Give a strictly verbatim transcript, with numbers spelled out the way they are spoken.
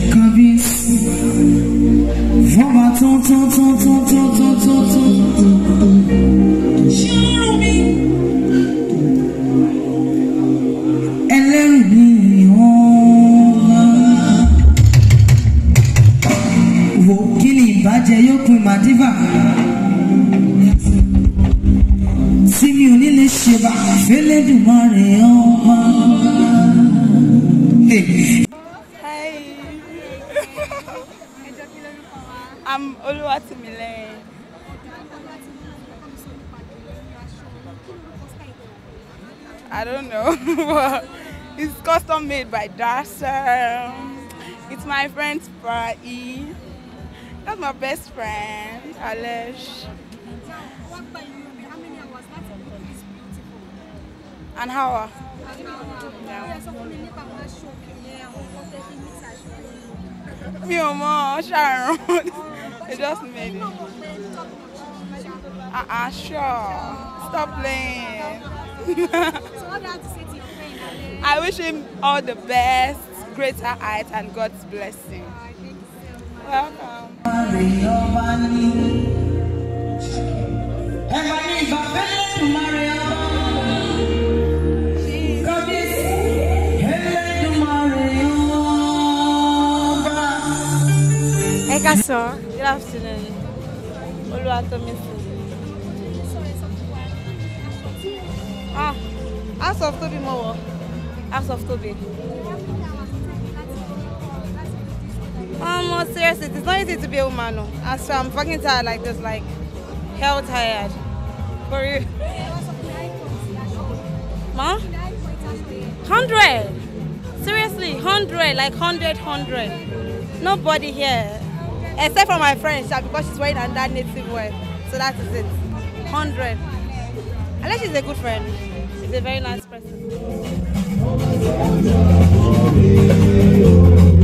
Kábíyèsí. Fọ́ba tó tó tó tó tó tó tó tó. Ṣọ́run mi. Ẹlẹ́rù mi hàn. Wò kí ni ìbàjẹ́ yóò pin màdìbà. Tí mi ò ní lè ṣe bá fẹ́lẹ́dùmarè ọba. Hi. I'm Oluwatimile. I don't know. It's custom made by Dasher. It's my friend's party. That's my best friend, Alesh. An hour. Yeah. Me or more, Sharon. They just made it. Uh uh, sure. Stop playing. I wish him all the best, greater heights, and God's blessing. Welcome. Good afternoon. Oluwatomisi. Ah, House of Toby Mowo. House of Toby. Um, seriously, it's not easy to be a woman. No. And so I'm fucking tired like this, like hell tired. For you. Ma? Hundred. Seriously, hundred, like hundred, hundred. Nobody here. Except for my friend, because she's wearing under native wear. So that is it. Hundred. Unless she's a good friend. She's a very nice person.